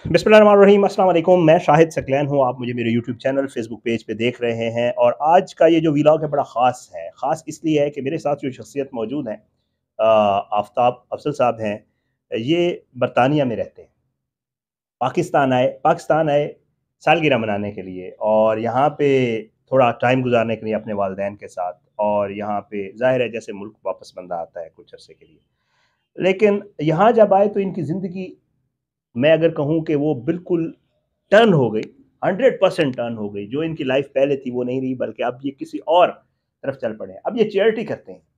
बिस्मिल्लाहिर्रहमानिर्रहीम, अस्सलाम वालेकुम। मैं शाहिद सकलैन हूँ। आप मुझे मेरे यूट्यूब चैनल, फेसबुक पेज पे देख रहे हैं और आज का ये जो व्लॉग है बड़ा ख़ास है। ख़ास इसलिए है कि मेरे साथ जो शख्सियत मौजूद हैं, आफ़ताब अफज़ल साहब हैं। ये बरतानिया में रहते हैं। पाकिस्तान आए सालगिरह मनाने के लिए और यहाँ पे थोड़ा टाइम गुज़ारने के लिए अपने वालिदैन के साथ। और यहाँ पे ज़ाहिर है जैसे मुल्क वापस बंदा आता है कुछ अरसे के लिए। लेकिन यहाँ जब आए तो इनकी ज़िंदगी, मैं अगर कहूँ कि वो बिल्कुल टर्न हो गई, 100% टर्न हो गई। जो इनकी लाइफ पहले थी वो नहीं रही, बल्कि अब ये किसी और तरफ चल पड़े हैं। अब ये चैरिटी करते हैं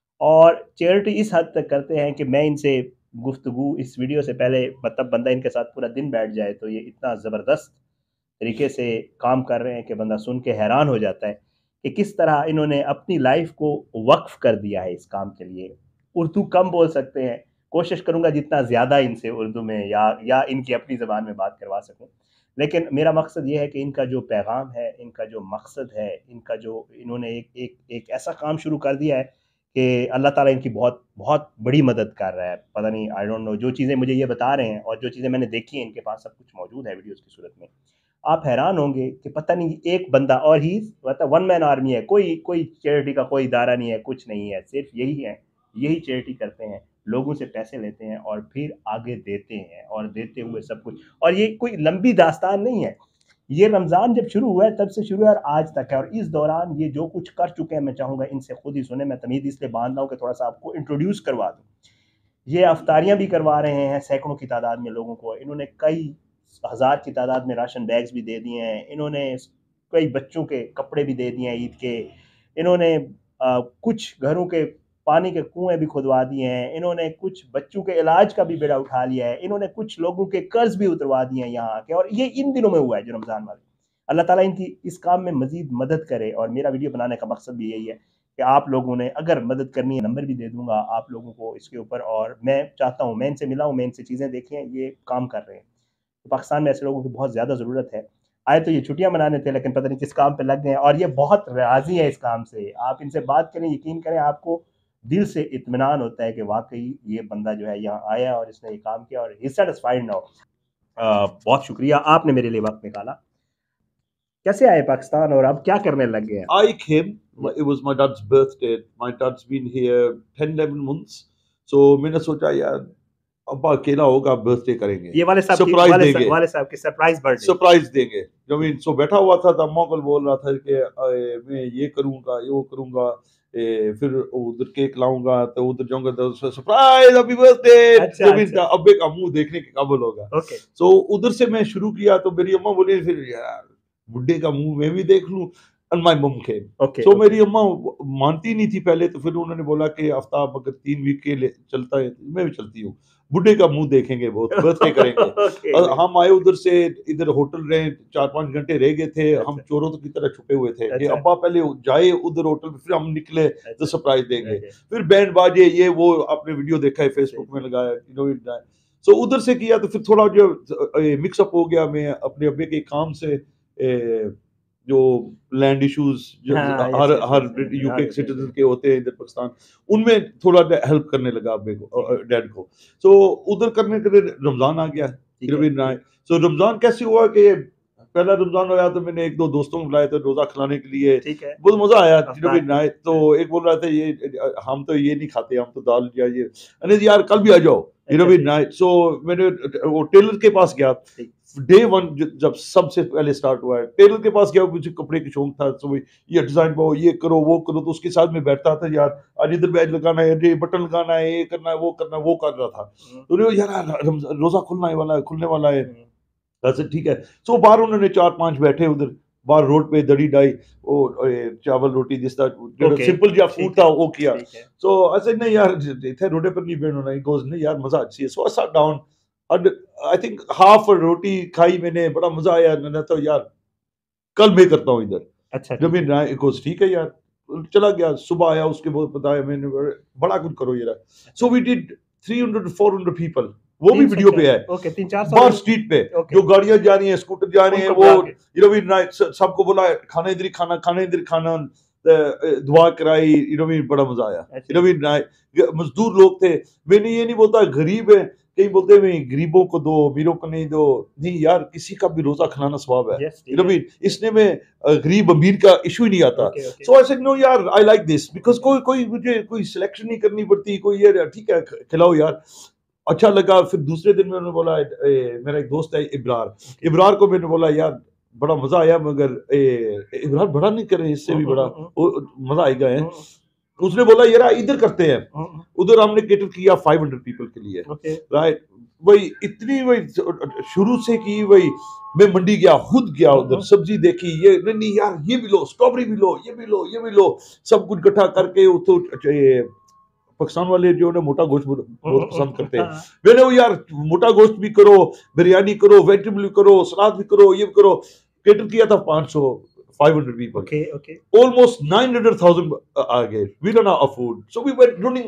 और चैरिटी इस हद तक करते हैं कि मैं इनसे गुफ्तगू इस वीडियो से पहले, मतलब बंदा इनके साथ पूरा दिन बैठ जाए तो ये इतना ज़बरदस्त तरीके से काम कर रहे हैं कि बंदा सुन के हैरान हो जाता है कि किस तरह इन्होंने अपनी लाइफ को वक्फ कर दिया है इस काम के लिए। उर्दू कम बोल सकते हैं, कोशिश करूंगा जितना ज़्यादा इनसे उर्दू में या इनकी अपनी ज़बान में बात करवा सकूं। लेकिन मेरा मकसद ये है कि इनका जो पैगाम है, इनका जो मकसद है, इनका जो इन्होंने एक ऐसा काम शुरू कर दिया है कि अल्लाह ताला इनकी बहुत बहुत बड़ी मदद कर रहा है। पता नहीं, आई डोंट नो, जो चीज़ें मुझे ये बता रहे हैं और जो चीज़ें मैंने देखी हैं, इनके पास सब कुछ मौजूद है वीडियोज़ की सूरत में। आप हैरान होंगे कि पता नहीं एक बंदा, और ही मतलब वन मैन आर्मी है। कोई कोई चैरिटी का कोई इदारा नहीं है, कुछ नहीं है, सिर्फ यही है। यही चैरिटी करते हैं, लोगों से पैसे लेते हैं और फिर आगे देते हैं और देते हुए सब कुछ। और ये कोई लंबी दास्तान नहीं है। ये रमज़ान जब शुरू हुआ है तब से शुरू है और आज तक है। और इस दौरान ये जो कुछ कर चुके हैं, मैं चाहूँगा इनसे खुद ही सुने। मैं तमीज़ इसलिए बांध रहा हूँ कि थोड़ा सा आपको इंट्रोड्यूस करवा दूँ। ये अफ्तारियाँ भी करवा रहे हैं सैकड़ों की तादाद में लोगों को। इन्होंने कई हज़ार की तादाद में राशन बैग्स भी दे दिए हैं। इन्होंने कई बच्चों के कपड़े भी दे दिए हैं ईद के। इन्होंने कुछ घरों के पानी के कुएँ भी खुदवा दिए हैं। इन्होंने कुछ बच्चों के इलाज का भी बेड़ा उठा लिया है। इन्होंने कुछ लोगों के कर्ज़ भी उतरवा दिए हैं यहाँ के, और ये इन दिनों में हुआ है जो रमज़ान वाले। अल्लाह ताला इनकी इस काम में मज़ीद मदद करे। और मेरा वीडियो बनाने का मकसद भी यही है कि आप लोगों ने अगर मदद करनी है, नंबर भी दे दूँगा आप लोगों को इसके ऊपर। और मैं चाहता हूँ, मैं इनसे मिला हूँ, मैं इनसे चीज़ें देखी हैं, ये काम कर रहे हैं। तो पाकिस्तान में ऐसे लोगों की बहुत ज़्यादा ज़रूरत है। आए तो ये छुट्टियाँ मनाने थे, लेकिन पता नहीं किस काम पे लग गए हैं और ये बहुत राज़ी हैं इस काम से। आप इनसे बात करें, यकीन करें, आपको दिल से इत्मीनान होता है कि वाक़ई ये बंदा जो है यहाँ आया है और इसने ये काम किया और ही इज़ सैटिस्फाइड नाउ। बहुत शुक्रिया, आपने मेरे लिए वक़्त निकाला। कैसे आए पाकिस्तान और अब क्या करने लग गए हैं? I came. It was my dad's birthday. My dad's been here 10, 11 months. So मैंने सोचा यार अब अकेला होगा, बर्थडे करेंगे, ये वाले साहब की सरप्राइज देंगे, वाले साहब की सरप्राइज़ बर्थडे। सरप्राइज देंगे। जमीन सो बैठा हुआ था तो अम्मा को बोल रहा था कि मैं ये करूंगा, ये वो करूंगा, फिर उधर केक लाऊंगा, तो उधर जाऊंगा तो सरप्राइज हैप्पी बर्थडे। अच्छा, जमीन अच्छा। का अब्बे का मुंह देखने के काबिल होगा। ओके। सो उधर से मैं शुरू किया तो मेरी अम्मा बोली फिर यार बुड्ढे का मुंह मैं भी देख लूं। And my mum came. Okay, so okay. मेरी अम्मा मानती नहीं थी पहले, तो फिर उन्होंने बोला कि आफ्ताब अगर 3 वीक के लिए चलता है तो मैं भी चलती हूँ, बुड्ढे का मुंह देखेंगे, बहुत बर्थडे करेंगे। ओके, और ओके। हम आए उधर से, इधर होटल रहे, 4-5 घंटे रह गए थे। हम अच्छा, चोरों की तरह छुपे हुए थे कि अच्छा, अब्बा पहले जाए उधर होटल में, फिर हम निकले तो अच्छा। सरप्राइज देंगे। ओके, फिर बैंड बाजे ये वो, आपने वीडियो देखा है सही, फेसबुक में सही। लगाया, सो उधर से किया तो फिर थोड़ा जो मिक्सअप हो गया। मैं अपने अब्बे के काम से जो लैंड इश्यूज जो हाँ, यस, हर यस, हर यस, यस। हाँ, UK yes, yes, citizen yes. के होते हैं इधर पाकिस्तान, उनमें थोड़ा हेल्प करने लगा अब्बे को, ठीक है, डैड को। सो उधर करने के लिए रमजान आ गया, ठीक है। सो रमजान कैसे हुआ कि पहला रमजान आया तो मैंने एक दो दोस्तों को बुलाया था रोजा खिलाने के लिए। ठीक है। बहुत मजा आया। अफ्तार के लिए। तो एक बोल रहा था ये हम तो ये नहीं खाते, हम तो दाल या ये, अरे यार कल भी आ जाओ। अच्छा, ठीक, नाइट सो मैंने वो टेलर के पास गया। ठीक। डे वन जब सबसे पहले स्टार्ट हुआ है, टेलर के पास गया, मुझे कपड़े की शौक था, तो ये डिजाइन पाओ, ये करो, वो करो, तो उसके साथ में बैठता था यार, आज इधर बैच लगाना है, ये बटन लगाना है, ये करना है, वो करना है, वो कर रहा था। हुँ, तो यार रोजा खुलने वाला है, खुलने वाला है। हुँ। अच्छा ठीक है। सो बाहर उन्होंने 4-5 बैठे उधर बाहर रोड पे, दड़ी डाई, वो चावल रोटी जिस तरह ओके, सिंपल जो फूड ठीक था है, वो किया। ठीक है। सो ऐसे नहीं यार, थे रोडे पर नहीं बैठना, ही गोज नहीं यार मजा अच्छी है। So I sat down, I think half roti खाई मैंने, बड़ा मजा आया। मैंने तो यार कल मैं करता हूँ इधर। अच्छा, जब ठीक मैं है। गोज ठीक है यार, चला गया। सुबह आया, उसके बाद बताया मैंने, बड़ा कुछ करो यार। सो अच्छा। वी डिड 300-400 पीपल, वो भी 300 वीडियो पे क्या? है। ओके, 300-400 बाहर जन। स्ट्रीट पे ओके, जो गाड़ियां जा रही हैं, स्कूटर जा रहे हैं, उनको वो बुला के। भी नाइट सबको बोला खाना इधर ही खाना, खाना इधर खाना, दुआ कराई। भी बड़ा मजा आया। अच्छा। भी नाइट मजदूर लोग थे। मैंने ये नहीं बोलता गरीब है, कई बोलते हैं गरीबों को दो, अमीरों को नहीं दो। नहीं यार, किसी का भी रोजा खिलाना सवाब है। यस, यू नो ठीक है। मीन, इसने में गरीब अमीर का इशू ही नहीं आता। Okay, okay. So I said no यार, आई लाइक दिस, बिकॉज कोई कोई मुझे कोई सिलेक्शन नहीं करनी पड़ती, कोई ये ठीक है खिलाओ यार, अच्छा लगा। फिर दूसरे दिन मैंने बोला मेरा एक दोस्त है इब्रार, इब्रार को मैंने बोला यार बड़ा मजा आया, मगर इब्रार बड़ा नहीं करे, इससे भी बड़ा मजा आएगा है। उसने बोला यार इधर करते हैं, उधर हमने केटर किया 500 पीपल के लिए, राइट। वही इतनी वही शुरू से की, वही मैं मंडी गया, खुद गया उधर, सब्जी देखी, ये नहीं यार ये भी लो, स्ट्रॉबेरी भी लो, ये भी लो, ये भी लो, सब कुछ इकट्ठा करके। तो पाकिस्तान वाले जो है मोटा गोश्त बहुत पसंद करते हैं। मैंने वो यार मोटा गोश्त भी करो, बिरयानी करो, वेजिटेबल भी करो, सलाद भी करो, ये भी करो। केटर किया था 500 people. Okay. Almost 900,000 आ गए। We ran out of food. So we went running.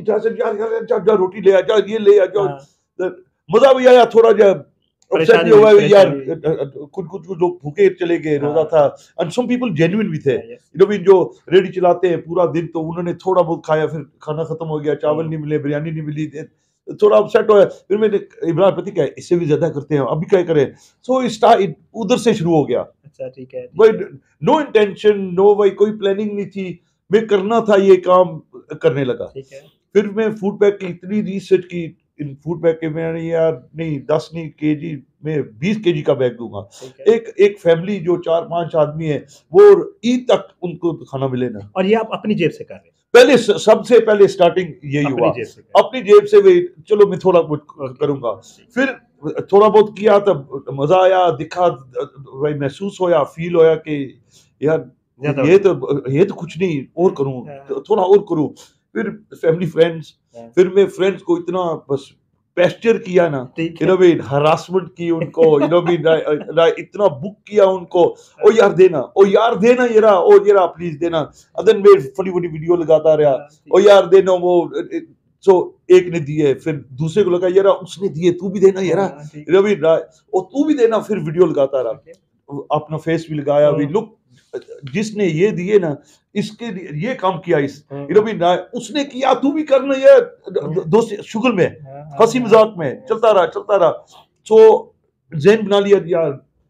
जा रोटी ले आ, जा ये ले आ, जा। मजा भी आया, थोड़ा जा अपसेट भी हुआ यार, कुछ लोग भूखे चले गए, रोजा था। And some people genuine भी थे। You know, जो रेडी चलाते हैं पूरा दिन, तो उन्होंने थोड़ा बहुत खाया, फिर खाना खत्म हो गया, चावल नहीं मिले, बिरयानी नहीं मिली, थोड़ा अपसेट हुआ। फिर मैंने इब्राहिम पति क्या इससे भी ज्यादा करते हैं, अभी क्या करें। सो उधर से शुरू हो गया। अच्छा, ठीक है। भाई नो इंटेंशन, नो भाई कोई प्लानिंग नहीं थी, मैं करना था ये काम, करने लगा। ठीक है। फिर मैं फूड पैक की इतनी रिसर्च की, इन फूड पैक के मैंने यार नहीं 10 नहीं केजी में 20 केजी का बैग दूंगा। एक फैमिली जो 4-5 आदमी है, वो ईद तक उनको खाना मिले ना। और ये आप अपनी जेब से कर रहे हैं? पहले सबसे पहले स्टार्टिंग यही हुआ, अपनी जेब से भी चलो मैं थोड़ा बहुत करूंगा। फिर थोड़ा बहुत किया तब मजा आया, दिखा, भाई महसूस होया, फील होया कि यार ये तो कुछ नहीं, और करूं, थोड़ा और करूं। फिर फैमिली फ्रेंड्स, फिर मैं फ्रेंड्स को इतना बस पेस्टर किया ना, हरासमेंट की उनको, इतना बुक किया उनको, ओ यार देना, ओ यार देना, ये रहा, ओ ये रहा, प्लीज देना। देन मैं फनी फनी वीडियो लगाता रहा, ओ यार देना वो। सो एक ने दिए, फिर दूसरे को लगा यार उसने दिए, तू भी देना यार, रवि और तू भी देना। फिर वीडियो लगाता रहा, अपना फेस भी लगाया, भी लुक जिसने ये दिए ना, इसके ये काम किया, इस उसने किया, तू भी करना, ये दोस्त शुगर में, हंसी मजाक में चलता रहा। सो ज़हन बना लिया यार,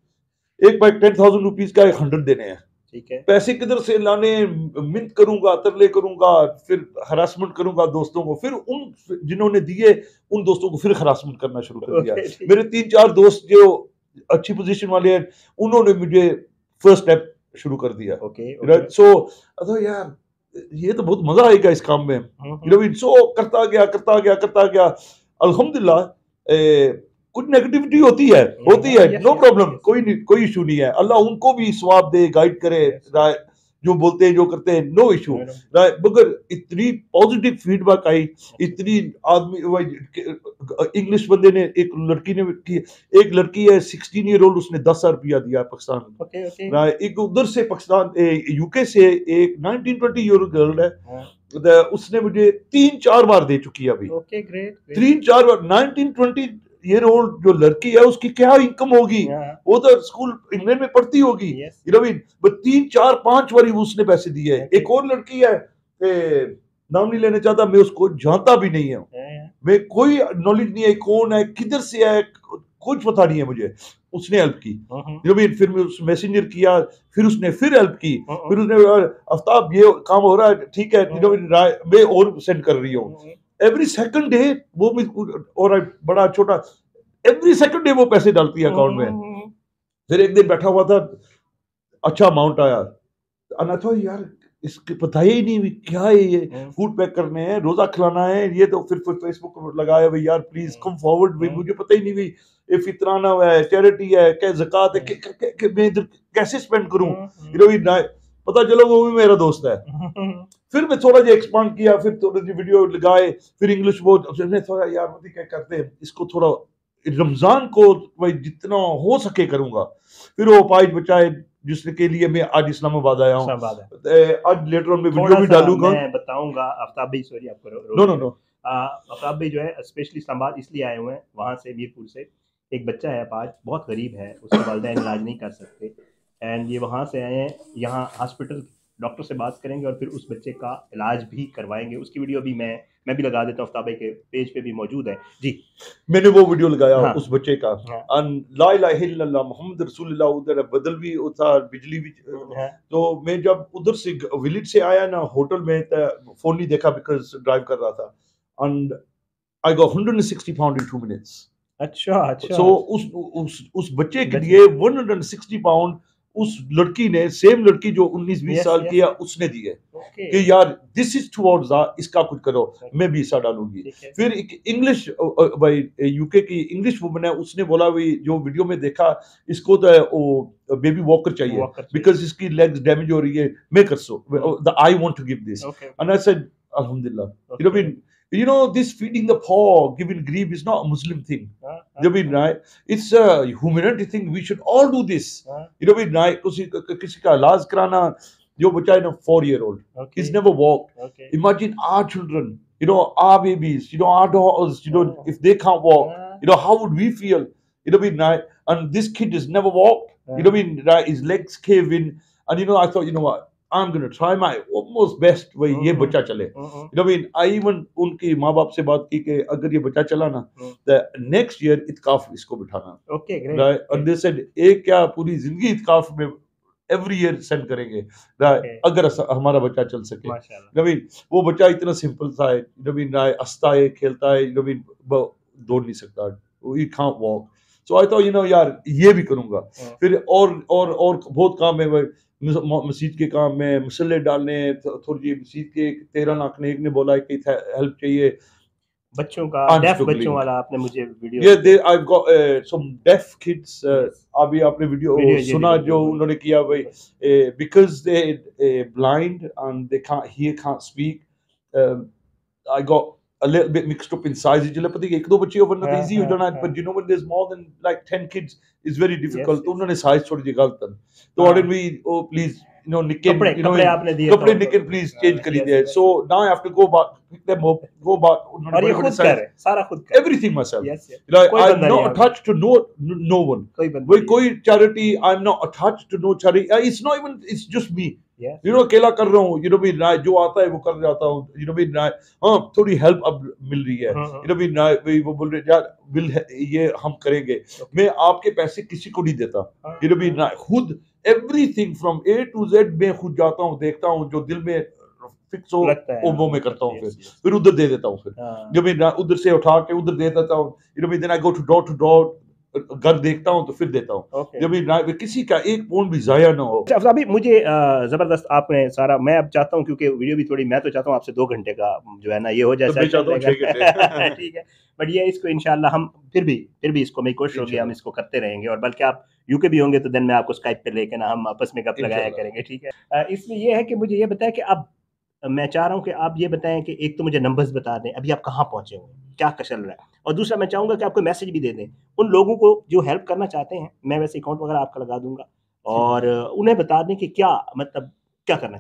एक बार 10,000 रुपीज का 100 देने हैं। ठीक है। पैसे किधर से लाने, मिन्नत करूंगा, तरले करूंगा, फिर हरासमेंट करूंगा दोस्तों को, फिर उन जिन्होंने दिए उन दोस्तों को फिर हरासमेंट करना शुरू कर दिया। मेरे 3-4 दोस्त जो अच्छी पोजीशन वाले हैं, उन्होंने मुझे फर्स्ट स्टेप शुरू कर दिया। सो अरे यार ये तो बहुत मजा आएगा इस काम में। सो करता गया। अल्हम्दुलिल्लाह कुछ नेगेटिविटी होती है, नो प्रॉब्लम, कोई इशू नहीं है। अल्लाह उनको भी सवाब दे, गाइड करे, जो बोलते हैं जो करते हैं, नो इशू। मगर इतनी पॉजिटिव फीडबैक आई, इतनी आदमी, इंग्लिश बंदे ने, एक लड़की है 16 ईयर ओल्ड, उसने 10,000 रुपया दिया पाकिस्तान। एक उधर से पाकिस्तान यूके से एक 19-20 ईयर गर्ल है, उसने मुझे 3-4 बार दे चुकी है अभी। 3-4 बार। 19-20 ईयर ओल्ड जो लड़की है, उसकी क्या इनकम होगी, वो तो स्कूल इंग्लैंड में पढ़ती होगी। 3-4-5 बारी उसने पैसे दिए। एक और लड़की है, नाम नहीं लेना चाहता, मैं उसको जानता भी नहीं हूँ, मैं कोई नॉलेज नहीं है कौन है, किधर से है, कुछ पता नहीं है मुझे। उसने हेल्प की, फिर मैं उस मैसेंजर किया, फिर उसने फिर हेल्प की, फिर उसने आफ्ताब ये काम हो रहा है, ठीक है, मैं और सेंड कर रही हूँ। एवरी सेकंड डे वो भी, और बड़ा छोटा, एवरी सेकंड डे वो पैसे डालती है अकाउंट में। फिर एक दिन बैठा हुआ था, अच्छा अमाउंट आया, अनाथ यार इसके पता ही नहीं क्या है, ये फूड पैक करने हैं, रोजा खिलाना है, ये तो फिर फेसबुक पर लगाया भाई यार प्लीज कम फॉरवर्ड, भाई मुझे पता ही नहीं भाई ये फितराना है, चैरिटी है, क्या ज़कात है, मैं इधर कैसे स्पेंड करूं। पता चलो वो भी मेरा दोस्त है। फिर मैं थोड़ा जो एक्सपांड किया, फिर थोड़ी सी वीडियो लगाए, फिर इंग्लिश थोड़ा यार क्या करते हैं इसको, थोड़ा रमजान को भाई जितना हो सके करूंगा। फिर वो पाइज बचाए जिसके लिए मैं आज इस्लामाबाद आया हूँ, आज लेटर ऑन में वीडियो भी डालूंगा, मैं बताऊंगा। आफ्ताब भाई सॉरी आपको, नो आफ्ताब भाई जो है स्पेशली इस्लामाबाद इसलिए आए हुए हैं, वहाँ से मीरपुर से एक बच्चा है पाज, बहुत गरीब है, उसके वालिदैन इलाज नहीं कर सकते, एंड ये वहाँ से आए हैं, यहाँ हॉस्पिटल डॉक्टर से बात करेंगे और फिर उस बच्चे का इलाज भी करवाएँगे। उसकी वीडियो भी मैं भी लगा देता हूँ, आफ्ताब भाई के पेज पे भी मौजूद है। जी। मैंने वो वीडियो लगाया हाँ। उस बच्चे का, हाँ। ला इलाहा इल्लल्लाह मोहम्मद रसूलुल्लाह, उधर बदल भी था, बिजली भी। हाँ। तो मैं जब उधर से विलेज से आया ना होटल में, फोन नहीं देखा बिकॉज ड्राइव कर रहा था, and I got 160 pound in 2 minutes. अच्छा, अच्छा। सो उस बच्चे के बच्चे लिए 160 पाउंड उस लड़की ने, सेम लड़की जो 19-20 यस, साल यस। की है, उसने दिए ओके। कि यार दिस इज टुवर्ड्स इसका कुछ करो, मैं भी हिस्सा डालूंगी। ठीक है। फिर एक इंग्लिश भाई यूके की इंग्लिश वुमन है, उसने बोला भाई जो वीडियो में देखा, इसको तो वो बेबी वॉकर चाहिए वॉकर चाहिए। बिकॉज इसकी लेग्स डैमेज हो रही है, मैं कर so the I want to give this, okay. And I said alhamdulillah, you know this feeding the poor, giving grief is not a Muslim thing. हाँ, You know what I mean, right? It's a humanity thing. We should all do this. हाँ। You know what I mean, right? किसी का इलाज कराना, जो बच्चा है ना 4-year-old, Okay. he's never walked. Okay. Imagine our children, you know, our babies, you know, our daughters, you know, Oh. if they can't walk, हाँ। you know, how would we feel? You know what I mean, right? And this kid has never walked. You know what I mean, right? His legs cave in, and you know, I thought, you know what? I'm going to try my utmost best वही ये बच्चा चले। You know what I mean? I even उनकी माँ बाप से बात की कि अगर ये बच्चा चला ना, the next year इत्काफ इसको बिठाना। Okay, great. Right? And they said एक क्या पूरी जिंदगी इत्काफ में every year send करेंगे, right? Okay. अगर हमारा बच्चा चल सके। माशाल्लाह। You know what I mean? वो बच्चा इतना सिंपल सा है, you know what I mean, right? हंसता है, खेलता है, you know what I mean, वो दौड़ नहीं सकता, he can't walk. So I thought, you know, यार ये भी करूंगा। फिर और बहुत काम है भाई, मस्जिद के काम में मसले डालने, थोड़ी मस्जिद के 13 लाख ने एक ने बोला कि हेल्प चाहिए बच्चों का, I'm डेफ struggling. बच्चों वाला आपने मुझे video Yeah, I've got some deaf kids. अभी आपने वीडियो वीडियो ये सुना वीडियो जो बोलो। उन्होंने किया भाई, because they blind and they can't hear, can't speak. I got a little bit mixed up in size. जिले पता है एक दो बच्चे वरना तो हाँ, easy हो हाँ, जाना, हाँ। but you know when there's more than like 10 kids, it's very difficult. Yes, तो yes. उन्होंने size थोड़ी सी गलत कर, तो हाँ। ordered me, oh please, you know, Nikken, कपड़े you know, कपड़े आपने दिए कपड़े तो- Nikken please हाँ, change करी yes, दिए। yes. So now I have to go back, pick them up, go back. उन्होंने और ये बड़े-बड़े खुद size- कर रहे, सारा खुद कर रहे। everything myself. Yes, yes. Like कोई I'm बंदा नहीं not है। attached to no one. कोई बंदा भाई नहीं कोई charity, I'm not attached to no charity. It's not even, it's just me. है। Yes. You know, अकेला कर रहा हूँ, you know, मैं जो आता है वो कर जाता हूँ, you know, मैं हाँ थोड़ी हेल्प अब मिल रही है, you know, मैं वो बोल रहे यार बिल ये हम करेंगे, मैं आपके पैसे किसी को नहीं देता, you know, मैं खुद everything from A to Z मैं खुद जाता हूँ, देखता हूँ जो दिल में फिक्स हो वो मैं करता हूँ, फिर उधर दे देता हूँ, फिर जब मैं उधर से उठा के उधर दे देता हूँ, you know, then I go to door to door, घर देखता हूँ तो फिर देता हूँ, जब मैं किसी का एक पौंड भी जाया ना हो। अच्छा अभी मुझे जबरदस्त आपने सारा, मैं अब चाहता हूँ क्योंकि वीडियो भी थोड़ी, मैं तो चाहता हूँ आपसे 2 घंटे का जो है ना ये हो जाए, ठीक है, बट ये इसको इंशाल्लाह हम फिर भी इसको मेरी कोशिश होगी, हम इसको करते रहेंगे, और बल्कि आप यूके भी होंगे तो दिन में आपको स्काइप पे लेके ना हम आपस में गप लगाया करेंगे, ठीक है। इसमें ये है कि मुझे ये बताया कि अब मैं चाह रहा हूँ कि आप ये बताएं कि एक तो मुझे नंबर्स बता दें, अभी आप कहाँ पहुंचे हुए, क्या चल रहा है, और दूसरा मैं चाहूँगा कि आपको मैसेज भी दे दें उन लोगों को जो हेल्प करना चाहते हैं। मैं वैसे अकाउंट वगैरह आपका लगा दूंगा, और उन्हें बता दें कि क्या मतलब क्या करना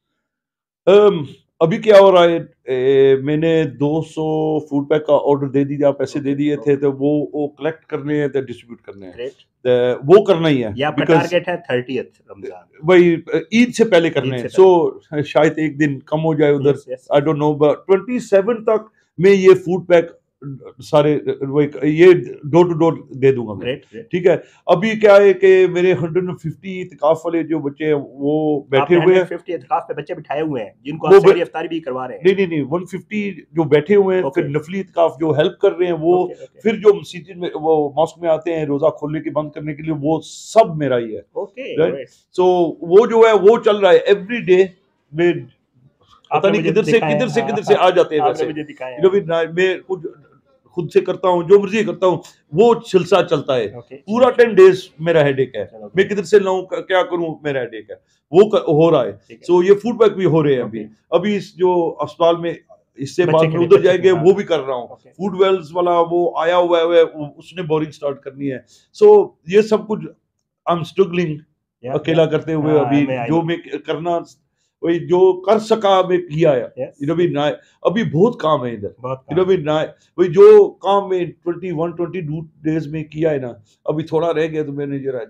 चाहिए। अभी क्या हो रहा है, मैंने 200 फूड पैक का ऑर्डर दे दिया, पैसे दे दिए थे, तो वो कलेक्ट करने हैं, तो डिस्ट्रीब्यूट करने हैं, वो करना ही है। ये आपका टारगेट है 30th रमजान, वही ईद से पहले करने हैं, सो शायद एक दिन कम हो जाए उधर, आई डोंट नो, बट 27 तक मैं ये फूड पैक सारे ये डोर टू डोर दे दूंगा मैं, ठीक है। अभी क्या है कि मेरे 150 इत्काफ वाले जो बच्चे हैं वो बैठे हुए हैं, 150 इत्काफ पे बच्चे बिठाए हुए हैं जिनको आप सहरी इफ्तारी भी करवा रहे हैं। नहीं 150 जो बैठे हुए हैं, फिर नफली इत्काफ जो हेल्प कर रहे हैं वो, फिर जो मस्जिद में वो मॉस्क में आते हैं रोजा खोलने के बंद करने के लिए, वो सब मेरा ही है। सो वो जो है वो चल रहा है एवरी डे में, पता नहीं किधर से आ जाते हैं वैसे, मैं खुद से करता हूँ, जो मर्जी करता हूँ, वो सिलसिला चलता है पूरा 10 डेज मेरा हेडेक है, मैं किधर से लाऊं क्या करूं, मेरा हेडेक है, वो हो रहा है। सो ये फूड पैक भी हो रहे हैं अभी इस जो अस्पताल में, इससे बाद में उधर जाएंगे, वो भी कर रहा हूँ। फूड वेल्स वाला वो आया हुआ है, उसने बोरिंग स्टार्ट करनी है। सो ये सब कुछ आई एम स्ट्रगलिंग अकेला करते हुए, अभी जो मैं करना वही जो कर सका मैं किया है, अभी बहुत काम है इधर, वही जो काम में 21-22 डेज में किया है ना, अभी थोड़ा रह गया, तो मैंने जरा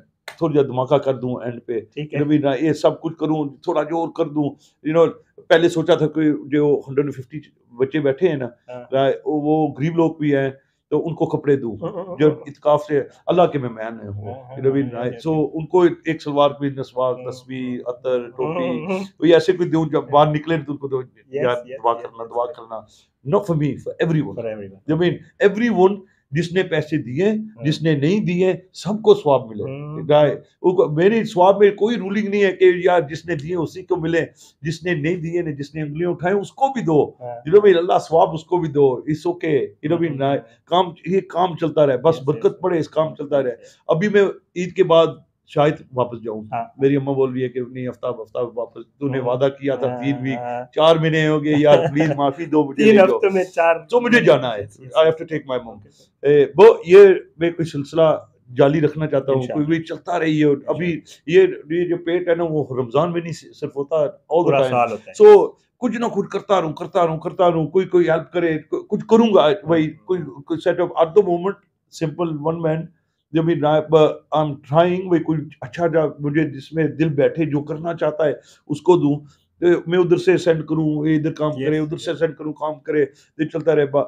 थोड़ा जा धमाका कर दूं एंड पे, ठीक यू है। नो मीन, ये सब कुछ करूं, थोड़ा जो और कर दूं, यू नो। पहले सोचा था कि जो 150 बच्चे बैठे हैं ना, हाँ। वो गरीब लोग भी हैं, तो उनको कपड़े दूं, जब इत्काफ से अल्लाह के मेहमान है वो, हाँ, you know mean, yes, yes, so yes. उनको एक सलवार कमीज, नसवार, तस्बीह, अतर, टोपी, कोई ऐसे कोई दूं, जब बाहर निकले तो उनको दो, यस, यार यस, दुआ यस, करना, यस, दुआ यस। करना। Not for me, for everyone, for everyone, I okay. Mean everyone, जिसने पैसे दिए, हुँ, जिसने नहीं दिए, सबको सवाब मिले। हुँ, राय हुँ। मेरी सवाब में कोई रूलिंग नहीं है कि यार जिसने दिए उसी को मिले, जिसने नहीं दिए ने, जिसने उंगलियां उठाए उसको भी दो, हाँ, यू नो भाई, अल्लाह सवाब उसको भी दो, it's okay, you know hmm, भाई। हुँ, हुँ। काम, ये काम चलता रहे, बस यस, यस, बरकत पड़े, इस काम चलता यस, रहे। यस। अभी मैं ईद के बाद शायद वापस जाऊं, हाँ, हाँ। मेरी अम्मा बोल रही है कि नहीं, हफ्ता हफ्ता वापस, तूने हुँ, वादा किया था, 3 वीक, हाँ। 4 महीने हो गए यार, प्लीज माफी दो, मुझे 3 ले जाओ। हफ्तों में 4 तो मुझे महीने, जाना है, yes, yes, I have yes. To take my mum. Okay, sir. वो ये मैं कोई सिलसिला जारी रखना चाहता हूँ, कोई इंशाल्लाह, भी चलता रही है अभी। इंशाल्लाह। ये जो पेट है ना, वो रमजान में नहीं सिर्फ होता, ऑल द पूरा टाइम। साल होता है, सो यस। कुछ ना कुछ करता रहूं, करता रहूं, करता रहूं, कोई हेल्प करे, कुछ करूंगा हुँ, भाई, हुँ, कोई हुँ। कोई setup at the moment, simple one man, जब भी आई एम ट्राइंग भाई, कोई अच्छा जा मुझे जिसमें दिल बैठे, जो करना चाहता है उसको दूं। मैं उधर से सेंड करूं, ये इधर काम करे, यस, उधर से यस। सेंड करूं, काम करे, ये चलता रहे।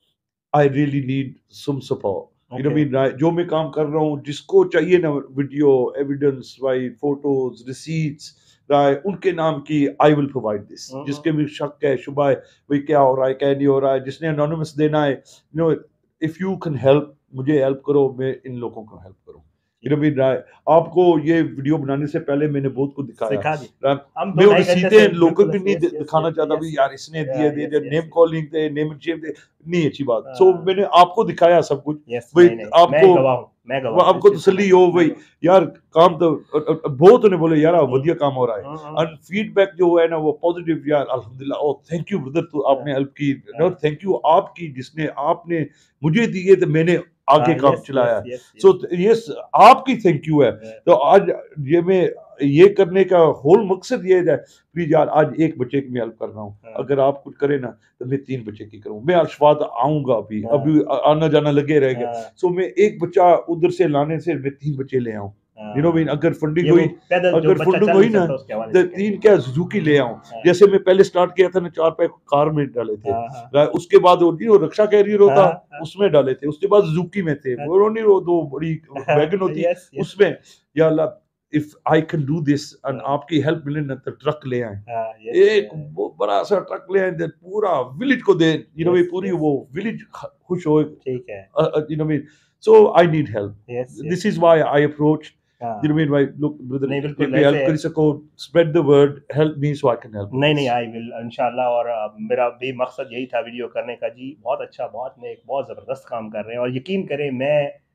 I really need some support, you know okay. Mean, जो मैं काम कर रहा हूँ, जिसको चाहिए ना वीडियो एविडेंस, भाई फोटोज, रिसीट्स, राय उनके नाम की, I will provide this. Hmm, hmm. जिसके भी शक है, शुबा है, भाई क्या हो रहा है, क्या नहीं हो रहा है, जिसने अनोनिमस देना है, you know, if you can help, मुझे हेल्प करो, मैं इन लोगों को हेल्प करूँ, यू ठीक नो है। मीन, राय। आपको ये वीडियो बनाने से पहले मैंने बहुत कुछ दिखाया, सिखा दी। राय, हम 2 मैं वो ढाई घंटे से रसीदें लोगों बिल्कुल, को नहीं यस, यस, दिखाना यस, चाहता, भाई यस, यार यस। इसने दिए, दे yes, name yes, yes. Calling दे, नेम चेम दे, नहीं अच्छी बात। सो हाँ, मैंने आपको दिखाया सब कुछ, यस, भाई नहीं, नहीं, आपको, मैं वो गवाह हूँ, इस आपको चीज़ का तसल्ली हो मैं भाई, गवाह यार काम तो बहुत ने बोले यार हूँ। वधिया काम हो रहा हुँ, है, हुँ, और फीडबैक जो है ना वो पॉजिटिव, यार अल्हम्दुलिल्लाह, ओ थैंक यू ब्रदर, तो हाँ, आपने हेल्प की, नो हाँ, थैंक यू आपकी, जिसने आपने मुझे दिए तो मैंने आगे हाँ, काम यस, चलाया यस, है। Yes, yes. सो ये आपकी थैंक यू है। तो आज ये मैं ये करने का होल मकसद ये है, प्लीज यार, आज एक बच्चे की मैं हेल्प कर रहा हूँ, हाँ, अगर आप कुछ करें ना तो मैं 3 बच्चे की करूँ, मैं अशफात आऊंगा, अभी हाँ, अभी आना जाना लगे रहेगा। हाँ, सो मैं एक बच्चा उधर से लाने से मैं 3 बच्चे ले आऊं, यू नो मीन, हाँ। अगर फंडिंग ये वो हुई, पैदल जो अगर बच्चा फंडिंग चल हुई नहीं ना, सकता उसके हवाले तो से कह रहे 3 हैं। क्या सुजुकी ले आऊं। हाँ, जैसे मैं पहले स्टार्ट किया था ना, 4 पैर कार में डाले थे, हाँ, हाँ, हाँ। उसके बाद वो नहीं, वो रक्षा कैरियर हाँ, होता, हाँ, उसमें डाले थे, उसके बाद सुजुकी में थे, हाँ, वो नहीं, वो दो बड़ी हाँ, वैगन होती, यस, यस। उसमें। या अल्लाह, if I can do this and हाँ, आपकी हेल्प मिले ना, तो ट्रक ले आए, हाँ, यस, एक वो बड़ा सा ट्रक ले आए, पूरा विलेज को दे, यू नो, यस, पूरी यस। वो विलेज खुश हो, ठीक है। you know what I mean? So I need help. Yes, This yes, is yes. why I approached. You know what I हाँ, mean? Why, look, brother, नहीं if बिल्कुल you ऐसे help Chris code, spread the word, help me so I can help नहीं, others. नहीं, I will इंशाल्लाह। और मेरा भी मकसद यही था वीडियो करने का जी। बहुत अच्छा, बहुत नेक, बहुत ज़बरदस्त काम कर रहे हैं और यकीन करें मैं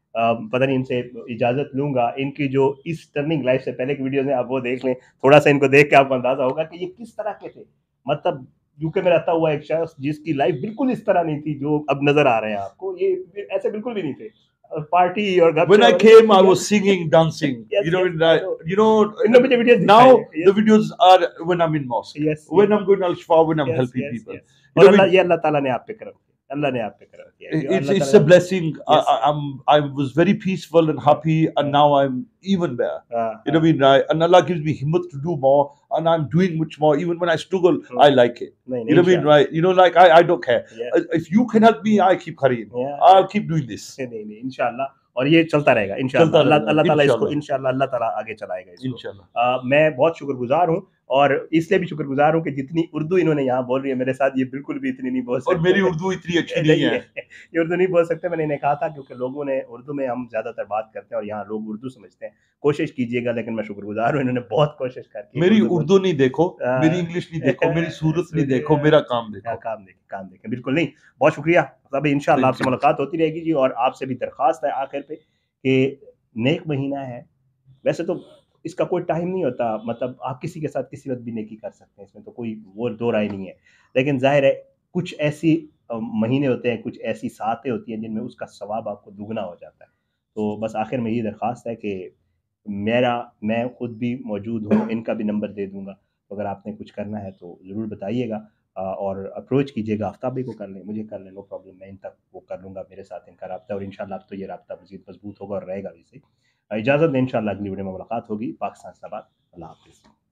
पता नहीं इनसे इजाज़त लूँगा। इनकी जो इस टर्निंग लाइफ से पहले की वीडियोज़ हैं, आप वो देख लें। थोड़ा-सा इनको देख के आपको अंदाज़ा होगा कि ये किस तरह के थे। मतलब यूके में रहता हुआ एक शख्स जिसकी लाइफ बिल्कुल इस तरह नहीं थी जो अब नज़र आ रहे हैं आपको। ये ऐसे बिल्कुल भी नहीं थे। पार्टी और When गपशप I और ये सब came, I कुछ, was singing, dancing. Yes, You know, yes, I know. you know, इन्होंंने मुझे वीडियोज़ दिखाए now हैं। the yes, videos are when I'm in mosque, yes, when yes. I'm going al Shifa, when I'm yes, helping yes, people. Yes. You और know, I mean, अल्लाह ताला ने आप पे करम किया। अल्लाह ने आप पे करम किया है। जो it's अल्लाह it's ताला a ने, blessing. Yes. I was very peaceful and हाँ, happy, and हाँ, now I'm even better. हाँ, You know हाँ। what I mean? And Allah gives me himmat to do more, and I'm doing much more. Even when I struggle, hmm, I like it. नहीं, You नहीं, know what I mean? इंशाअल्लाह। Right? You know, like I don't care. Yes, If you can help me, I keep carrying. या, I'll keep doing this. नहीं, नहीं, इंशाअल्लाह। और ये चलता रहेगा इंशाअल्लाह। चलता अल्लाह रहेगा, अल्लाह ताला इसको इंशाल्लाह, इंशाअल्लाह, अल्लाह ताला आगे चलाएगा इसको। इंशाल्लाह, मैं बहुत शुक्रगुज़ार हूँ और इसलिए भी शुक्रगुज़ार हूँ कि जितनी उर्दू इन्होंने यहाँ बोल रही है मेरे साथ, ये बिल्कुल भी इतनी नहीं बोल और सकते। मेरी उर्दू इतनी अच्छी नहीं नहीं है। है, ये उर्दू नहीं बोल सकते। मैंने इन्हें कहा था क्योंकि लोगों ने उर्दू में, हम ज़्यादातर बात करते हैं और यहाँ लोग उर्दू समझते हैं। कोशिश कीजिएगा, लेकिन मैं शुक्रगुज़ार हूँ, इन्होंने बहुत कोशिश करके मेरी उर्दू बोल उर्दू नहीं देखो, मेरी अ, इंग्लिश नहीं देखो, मेरी सूरत नहीं देखो, सूर्य मेरा काम देखो। काम देखें, काम देखें। बिल्कुल नहीं, बहुत शुक्रिया। अभी इंशाअल्लाह थैंक आपसे यू। मुलाकात होती रहेगी जी। और आपसे भी दरख्वास्त है आखिर पे कि नेक महीना है। वैसे तो इसका कोई टाइम नहीं होता, मतलब आप किसी के साथ किसी वक़्त भी नेकी कर सकते हैं, इसमें तो कोई वो दो राय नहीं है। लेकिन ज़ाहिर है कुछ ऐसी महीने होते हैं, कुछ ऐसी सातें होती हैं जिनमें उसका सवाब आपको दुगना हो जाता है। तो बस आखिर में यही दरख्वास्त है कि मैं खुद भी मौजूद हूँ, इनका भी नंबर दे दूँगा। तो अगर आपने कुछ करना है तो ज़रूर बताइएगा और अप्रोच कीजिएगा। आफ्ताब भाई को कर लें, मुझे कर लें, नो प्रॉब्लम। मैं इन तक वो कर लूँगा, मेरे साथ इनका राब्ता, और इंशाअल्लाह अब तो ये राब्ता मज़ीद मज़बूत होगा और रहेगा वैसे। इजाज़त दें, इंशाअल्लाह अगली वीडियो में मुलाकात होगी। पाकिस्तान ज़िंदाबाद। अल्लाह हाफ़िज़।